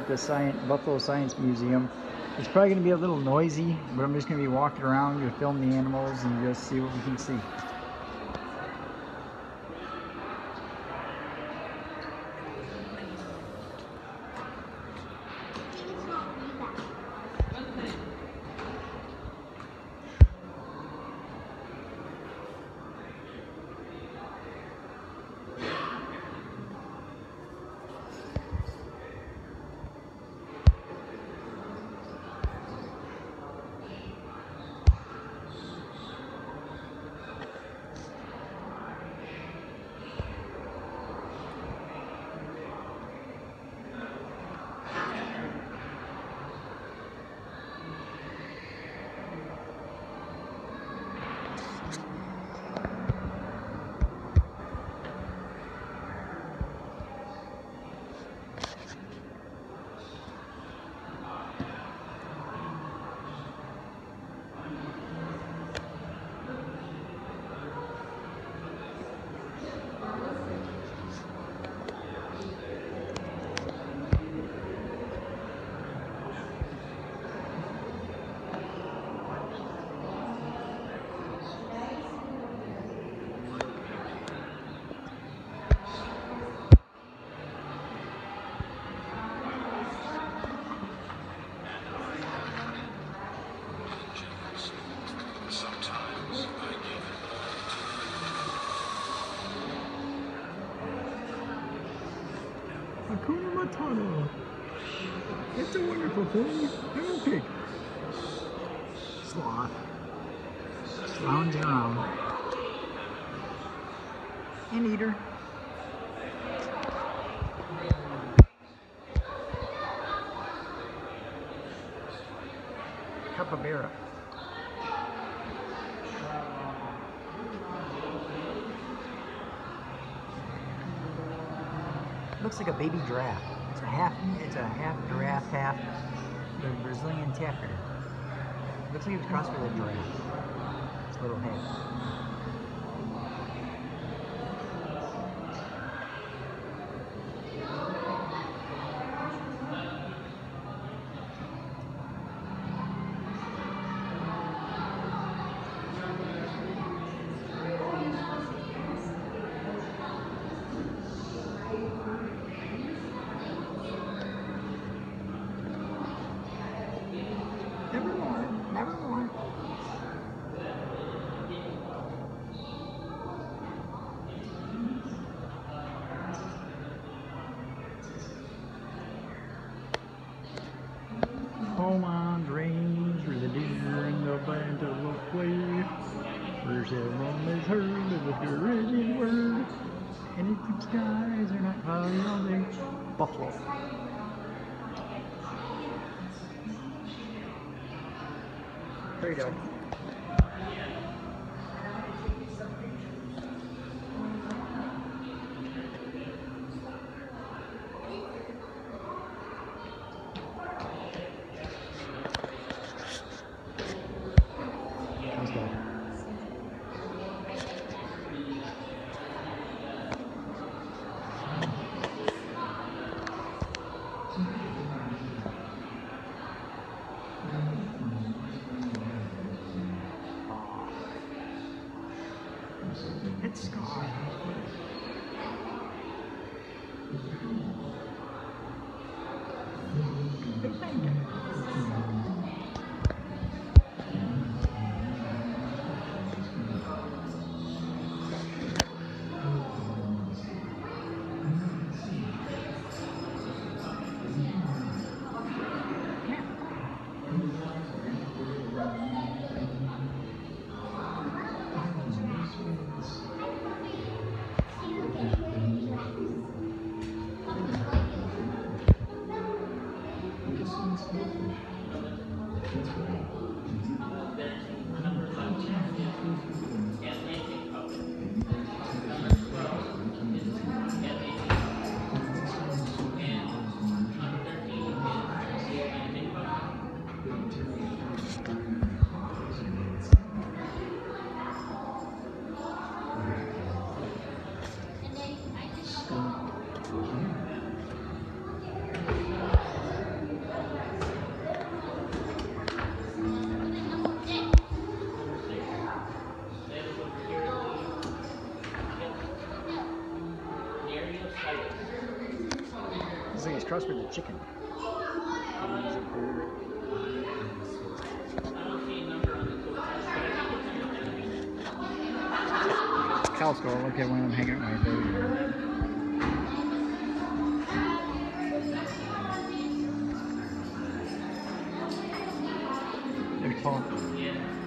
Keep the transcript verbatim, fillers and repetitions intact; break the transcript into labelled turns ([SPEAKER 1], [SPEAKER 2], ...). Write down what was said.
[SPEAKER 1] at the Science, Buffalo Science Museum. It's probably going to be a little noisy, but I'm just going to be walking around to film the animals and just see what we can see. Hakuna Matata. It's a wonderful thing. Little pig. Sloth. Just lounging around. And eater. Capybara. Looks like a baby giraffe. It's a half. It's a half giraffe, half the Brazilian tapir. Looks like it was crossed with a giraffe. Its little head. Nevermore, nevermore. Home on the range where the deer and the antelope play. First everyone has heard of the Puritan word, and if the skies are not cloudy all day. Buffalo. There you go. Let's go. Looks like he's crossed with a chicken. Cow skull. Look at one of them hanging out right there. Paul.